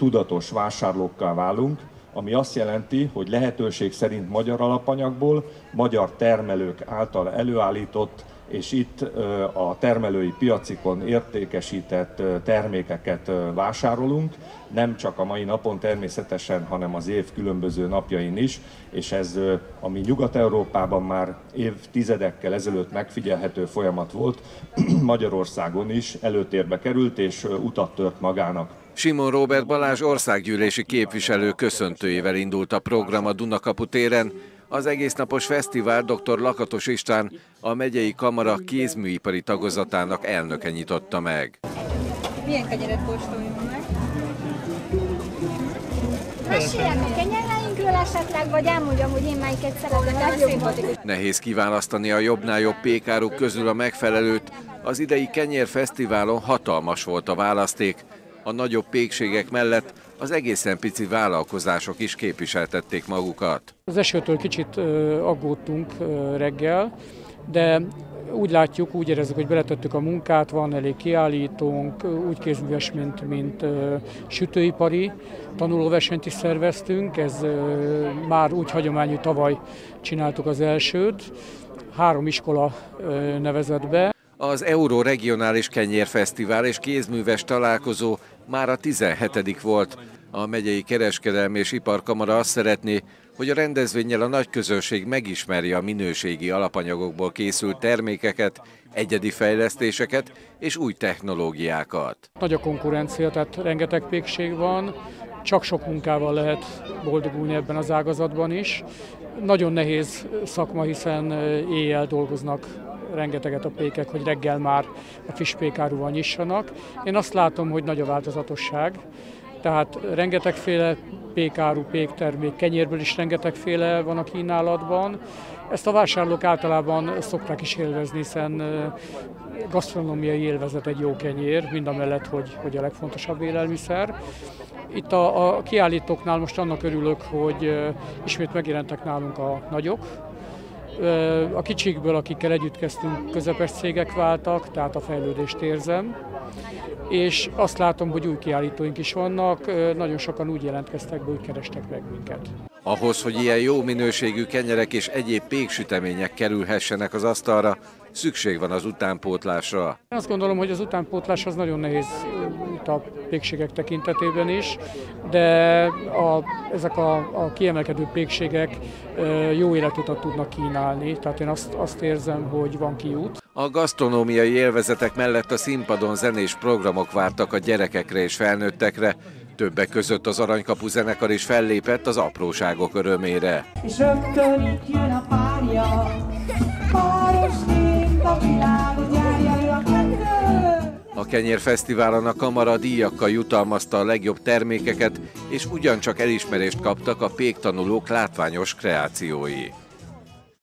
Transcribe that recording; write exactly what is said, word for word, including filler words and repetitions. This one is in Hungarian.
tudatos vásárlókká válunk, ami azt jelenti, hogy lehetőség szerint magyar alapanyagból, magyar termelők által előállított és itt a termelői piacikon értékesített termékeket vásárolunk, nem csak a mai napon természetesen, hanem az év különböző napjain is, és ez, ami Nyugat-Európában már évtizedekkel ezelőtt megfigyelhető folyamat volt, Magyarországon is előtérbe került és utat tört magának. Simon Róbert Balázs országgyűlési képviselő köszöntőjével indult a program a Dunakapu téren. Az egésznapos fesztivál dr. Lakatos István, a megyei kamara kézműipari tagozatának elnöke nyitotta meg. Milyen kenyeret kóstoljunk meg? Meséljen a kenyereinkről esetleg, vagy elmondjam, hogy én melyiket szeretem a legjobban. Nehéz kiválasztani a jobbnál jobb pékáruk közül a megfelelőt. Az idei kenyérfesztiválon hatalmas volt a választék. A nagyobb pékségek mellett az egészen pici vállalkozások is képviseltették magukat. Az esőtől kicsit aggódtunk reggel, de úgy látjuk, úgy érezzük, hogy beletettük a munkát, van elég kiállítónk, úgy kézműves, mint, mint sütőipari tanulóversenyt is szerveztünk. Ez már úgy hagyományú, tavaly csináltuk az elsőt, három iskola nevezett be. Az Euroregionális Kenyérfesztivál és kézműves találkozó már a tizenhetedik volt. A megyei kereskedelmi és iparkamara azt szeretné, hogy a rendezvénnyel a nagy közönség megismerje a minőségi alapanyagokból készült termékeket, egyedi fejlesztéseket és új technológiákat. Nagy a konkurencia, tehát rengeteg pékség van, csak sok munkával lehet boldogulni ebben az ágazatban is. Nagyon nehéz szakma, hiszen éjjel dolgoznak rengeteget a pékek, hogy reggel már a friss pékáruval nyissanak. Én azt látom, hogy nagy a változatosság, tehát rengetegféle pékáru, péktermék, kenyérből is rengetegféle van a kínálatban. Ezt a vásárlók általában szokták is élvezni, hiszen gasztronómiai élvezet egy jó kenyér, mindamellett, hogy, hogy a legfontosabb élelmiszer. Itt a, a kiállítóknál most annak örülök, hogy ismét megjelentek nálunk a nagyok. A kicsikből, akikkel együtt kezdtünk, közepes cégek váltak, tehát a fejlődést érzem. És azt látom, hogy új kiállítóink is vannak, nagyon sokan úgy jelentkeztek be, úgy kerestek meg minket. Ahhoz, hogy ilyen jó minőségű kenyerek és egyéb péksütemények kerülhessenek az asztalra, szükség van az utánpótlásra. Azt gondolom, hogy az utánpótlás az nagyon nehéz itt a pékségek tekintetében is, de a, ezek a, a kiemelkedő pékségek jó életutat tudnak kínálni, tehát én azt, azt érzem, hogy van kiút. A gasztronómiai élvezetek mellett a színpadon zenés programok vártak a gyerekekre és felnőttekre. Többek között az Aranykapu zenekar is fellépett az apróságok örömére. És rögtön itt jön a párja, párosként a világot járja a kenyér. A Kenyérfesztiválon a kamara díjakkal jutalmazta a legjobb termékeket, és ugyancsak elismerést kaptak a péktanulók látványos kreációi.